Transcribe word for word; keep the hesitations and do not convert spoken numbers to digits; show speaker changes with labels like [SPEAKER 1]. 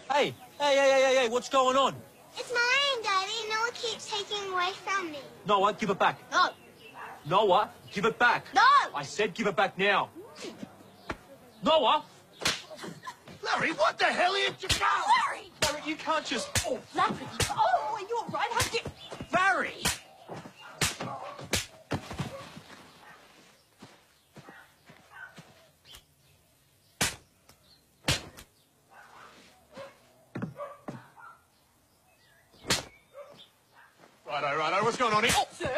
[SPEAKER 1] Hey, hey, hey, hey, hey, hey, what's going on?
[SPEAKER 2] It's mine, Daddy. Noah keeps taking away from me.
[SPEAKER 1] Noah, give it back.
[SPEAKER 2] No.
[SPEAKER 1] Noah, give it back.
[SPEAKER 2] No!
[SPEAKER 1] I said give it back now. Noah!
[SPEAKER 3] Larry, what the hell are you...
[SPEAKER 2] Larry!
[SPEAKER 1] Larry, you can't just... Oh,
[SPEAKER 2] Larry! Oh, are you all right? How did...
[SPEAKER 1] Larry!
[SPEAKER 3] Righto, righto, what's going on here? Oh,
[SPEAKER 2] Sir?